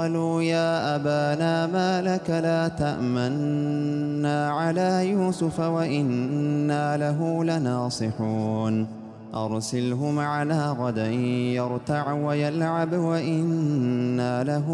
قالوا يا أبانا ما لك لا تأمنا على يوسف وإنا له لناصحون أرسله معنا غدا يرتع ويلعب وإنا له